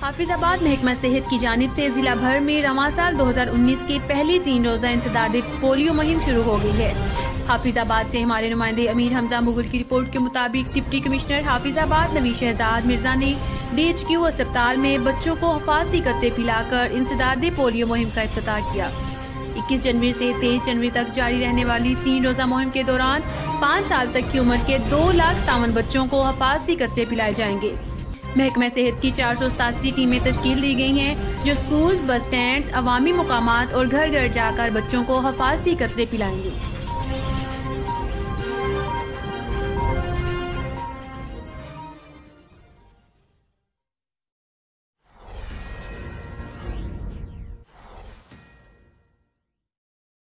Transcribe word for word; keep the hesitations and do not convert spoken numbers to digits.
हाफिजाबाद महकमा सेहत की जानिब से जिला भर में रवां साल दो हज़ार उन्नीस की पहली तीन रोजा इंसदादी पोलियो मुहिम शुरू हो गई है। हाफिजाबाद से हमारे नुमाइंदे अमीर हमजा मुगल की रिपोर्ट के मुताबिक डिप्टी कमिश्नर हाफिजाबाद नबी शहजाद मिर्जा ने डी एच क्यू अस्पताल में बच्चों को हिफाजती कत्ते पिलाकर इंसदादी पोलियो मुहिम का इफ्तिताह किया। इक्कीस जनवरी से तेईस जनवरी तक जारी रहने वाली तीन रोजा मुहिम के दौरान पाँच साल तक की उम्र के दो लाख सतावन बच्चों को हिफाजती कत्ते पिलाए जाएंगे। महकमा सेहत की चार सौ सतासी टीमें तश्कील दी गई हैं जो स्कूल, बस स्टैंड, अवामी मुकामात और घर घर जाकर बच्चों को हिफाजती कत्ते पिलाएंगे।